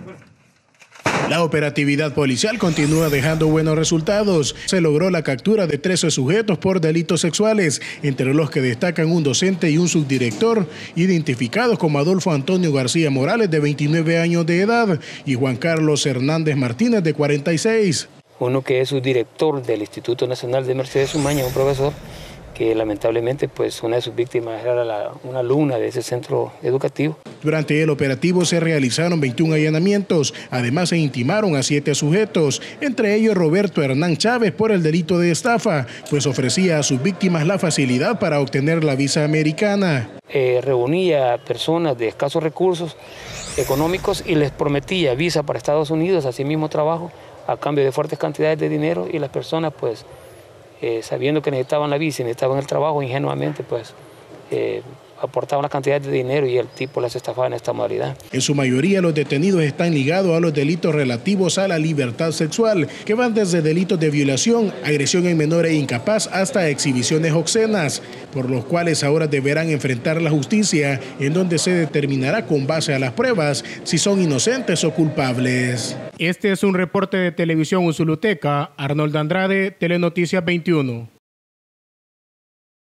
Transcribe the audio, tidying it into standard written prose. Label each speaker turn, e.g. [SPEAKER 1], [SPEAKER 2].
[SPEAKER 1] La operatividad policial continúa dejando buenos resultados. Se logró la captura de 13 sujetos por delitos sexuales, entre los que destacan un docente y un subdirector, identificados como Adolfo Antonio García Morales, de 29 años de edad, y Juan Carlos Hernández Martínez, de 46.
[SPEAKER 2] Uno que es subdirector del Instituto Nacional de Mercedes Umaña, un profesor que lamentablemente pues una de sus víctimas era una alumna de ese centro educativo.
[SPEAKER 1] Durante el operativo se realizaron 21 allanamientos, además se intimaron a 7 sujetos, entre ellos Roberto Hernán Chávez por el delito de estafa, pues ofrecía a sus víctimas la facilidad para obtener la visa americana.
[SPEAKER 2] Reunía personas de escasos recursos económicos y les prometía visa para Estados Unidos, así mismo trabajo, a cambio de fuertes cantidades de dinero, y las personas pues sabiendo que necesitaban la visa y necesitaban el trabajo, ingenuamente pues aportaban la cantidad de dinero y el tipo las estafaba en esta modalidad.
[SPEAKER 1] En su mayoría los detenidos están ligados a los delitos relativos a la libertad sexual, que van desde delitos de violación, agresión en menor e incapaz hasta exhibiciones obscenas, por los cuales ahora deberán enfrentar la justicia, en donde se determinará con base a las pruebas si son inocentes o culpables.
[SPEAKER 3] Este es un reporte de Televisión Usuluteka, Arnold Andrade, Telenoticias 21.